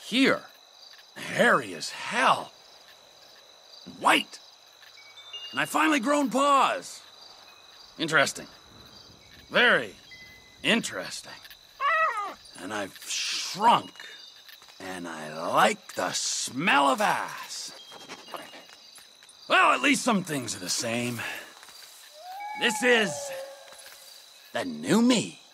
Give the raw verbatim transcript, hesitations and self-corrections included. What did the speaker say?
here, hairy as hell, and white. And I finally grown paws. Interesting. Very interesting. And I've shrunk. And I like the smell of ass. Well, at least some things are the same. This is the new me.